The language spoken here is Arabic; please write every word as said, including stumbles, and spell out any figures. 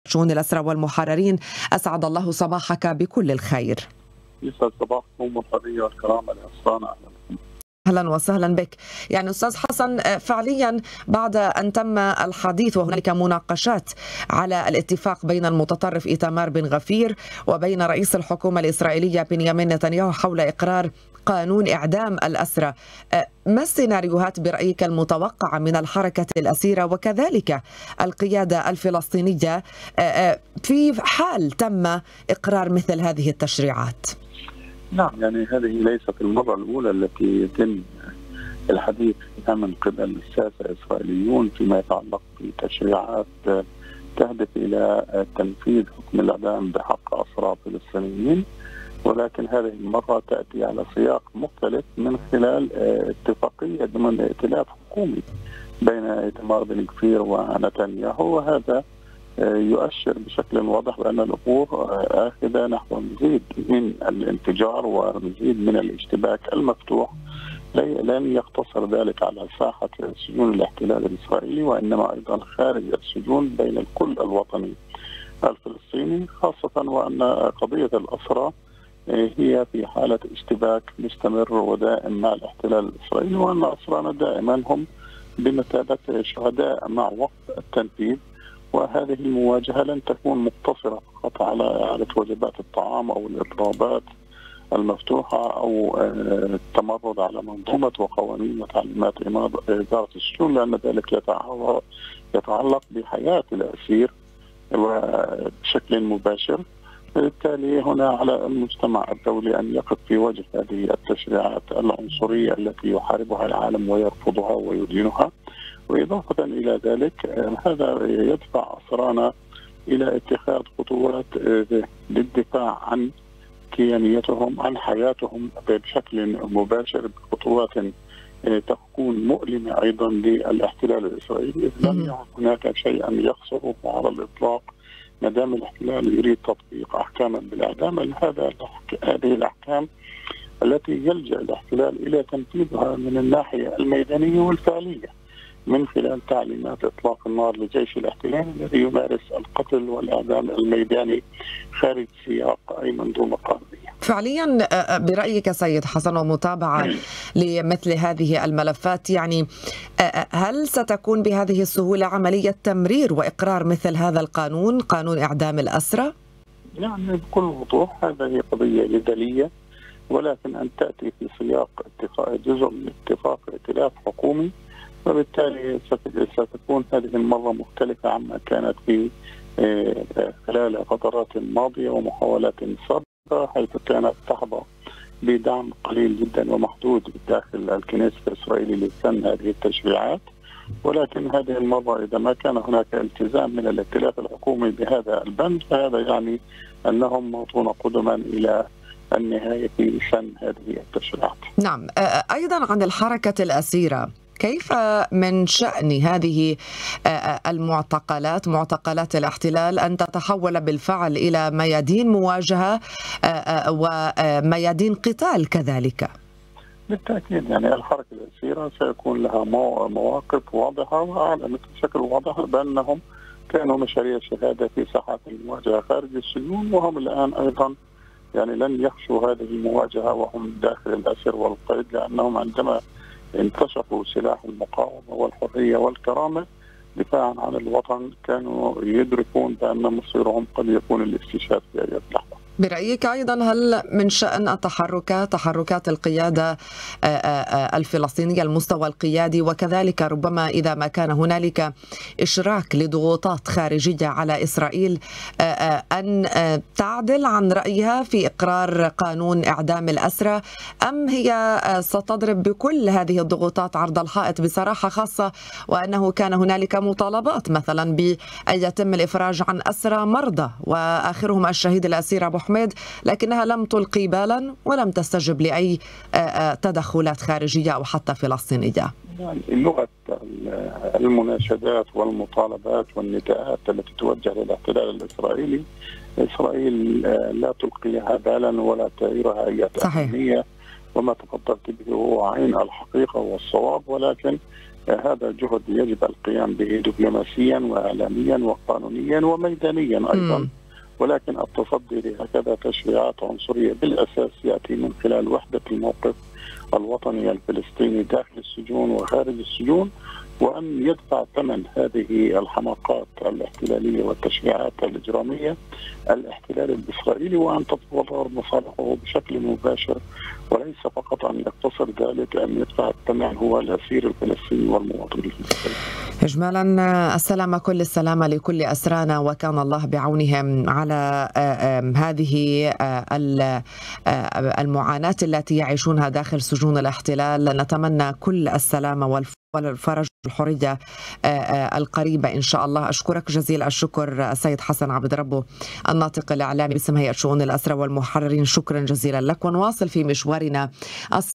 شؤون الأسرى والمحررين، أسعد الله صباحك بكل الخير. يسعد صباحكم والحرية والكرامة لأسرانا. أهلا وسهلا بك. يعني أستاذ حسن، فعليا بعد أن تم الحديث وهنالك مناقشات على الاتفاق بين المتطرف إيتمار بن غفير وبين رئيس الحكومة الإسرائيلية بنيامين نتنياهو حول إقرار قانون إعدام الأسرى، ما السيناريوهات برأيك المتوقعة من الحركة الأسيرة وكذلك القيادة الفلسطينية في حال تم إقرار مثل هذه التشريعات؟ نعم، يعني هذه ليست المرة الأولى التي يتم الحديث فيها من قبل الساسة الإسرائيليون فيما يتعلق بتشريعات تهدف إلى تنفيذ حكم الإعدام بحق أسرى فلسطينيين، ولكن هذه المرة تأتي على سياق مختلف من خلال اتفاقية ضمن ائتلاف حكومي بين إيتمار بن غفير ونتنياهو، وهذا يؤشر بشكل واضح بأن الأمور آخذة نحو مزيد من الانفجار ومزيد من الاشتباك المفتوح. لن يقتصر ذلك على ساحة سجون الاحتلال الإسرائيلي، وإنما أيضا خارج السجون بين الكل الوطني الفلسطيني، خاصة وأن قضية الأسرى هي في حالة اشتباك مستمر ودائم مع الاحتلال الإسرائيلي، وأن أسرانا دائما هم بمثابة شهداء مع وقت التنفيذ. وهذه المواجهة لن تكون مقتصرة فقط على إعادة وجبات الطعام أو الإضرابات المفتوحة أو التمرد على منظومة وقوانين وتعليمات إدارة السجون، لأن ذلك يتعلق بحياة الأسير وبشكل مباشر. بالتالي هنا على المجتمع الدولي أن يقف في وجه هذه التشريعات العنصرية التي يحاربها العالم ويرفضها ويدينها. وإضافة إلى ذلك هذا يدفع أسرانا إلى اتخاذ خطوات للدفاع عن كيانيتهم، عن حياتهم بشكل مباشر، بخطوات تكون مؤلمة أيضا للاحتلال الإسرائيلي، إذ لم يعد هناك شيئا يخسره على الإطلاق ما دام الاحتلال يريد تطبيق أحكاما بالإعدام. هذا هذه الأحكام التي يلجأ الاحتلال إلى تنفيذها من الناحية الميدانية والفعلية من خلال تعليمات إطلاق النار لجيش الاحتلال الذي يمارس القتل والإعدام الميداني خارج سياق أي منظومة قانونية. فعليا برأيك سيد حسن ومتابعة لمثل هذه الملفات، يعني هل ستكون بهذه السهولة عملية تمرير وإقرار مثل هذا القانون، قانون إعدام الأسرى؟ يعني بكل وضوح هذه قضية جدلية، ولكن أن تأتي في سياق اتفاق جزء من اتفاق ائتلاف حكومي، وبالتالي ستكون هذه المرة مختلفة عما كانت في خلال فترات ماضية ومحاولات سابقة، حيث كانت تحظى بدعم قليل جدا ومحدود داخل الكنيسة الإسرائيلي لسن هذه التشريعات. ولكن هذه المرة إذا ما كان هناك التزام من الائتلاف الحكومي بهذا البند، فهذا يعني أنهم موطون قدما إلى النهاية في سن هذه التشريعات. نعم. أيضا عن الحركة الأسيرة، كيف من شأن هذه المعتقلات، معتقلات الاحتلال، أن تتحول بالفعل إلى ميادين مواجهة وميادين قتال كذلك؟ بالتأكيد يعني الحركة الأسيرة سيكون لها مواقف واضحة، وأعلنت بشكل واضح بأنهم كانوا مشاريع شهادة في ساحات المواجهة خارج السجون، وهم الآن أيضا يعني لن يخشوا هذه المواجهة وهم داخل الأسر والقيد، لأنهم عندما انكشفوا سلاح المقاومة والحرية والكرامة دفاعا عن الوطن كانوا يدركون بأن مصيرهم قد يكون الاستشهاد في أي لحظة. برأيك أيضا هل من شأن التحركات تحركات القيادة الفلسطينية المستوى القيادي، وكذلك ربما إذا ما كان هنالك إشراك لضغوطات خارجية على إسرائيل أن تعدل عن رأيها في إقرار قانون إعدام الأسرى، أم هي ستضرب بكل هذه الضغوطات عرض الحائط بصراحة، خاصة وأنه كان هنالك مطالبات مثلا بأن يتم الإفراج عن أسرى مرضى وآخرهم الشهيد الأسير أبو حميد، لكنها لم تلقي بالا ولم تستجب لأي تدخلات خارجية أو حتى فلسطينية؟ يعني لغة المناشدات والمطالبات والنداءات التي توجه للاحتلال الإسرائيلي، إسرائيل لا تلقيها بالا ولا تعيرها أي أهمية، وما تفضلت به هو عين الحقيقة والصواب. ولكن هذا جهد يجب القيام به دبلوماسيا وإعلاميا وقانونيا وميدانيا أيضا. م. ولكن التصدي لهكذا تشريعات عنصرية بالأساس يأتي من خلال وحدة الموقف الوطني الفلسطيني داخل السجون وخارج السجون، وأن يدفع ثمن هذه الحماقات الاحتلالية والتشريعات الإجرامية الاحتلال الإسرائيلي، وأن تتضرر مصالحه بشكل مباشر، وليس فقط أن يقتصر ذلك أن يدفع الثمن هو الأسير الفلسطيني والمواطن الفلسطيني. إجمالا السلامة، كل السلامة لكل أسرانا، وكان الله بعونهم على هذه المعاناة التي يعيشونها داخل سجون الاحتلال. نتمنى كل السلامة والفرج والحرية القريبة إن شاء الله. أشكرك جزيل الشكر السيد حسن عبد ربه، الناطق الإعلامي باسم هيئة شؤون الأسرى والمحررين. شكرا جزيلا لك، ونواصل في مشوارنا.